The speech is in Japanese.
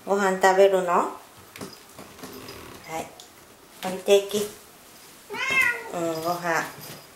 ご飯食べるの？はい。置いていき。ご飯。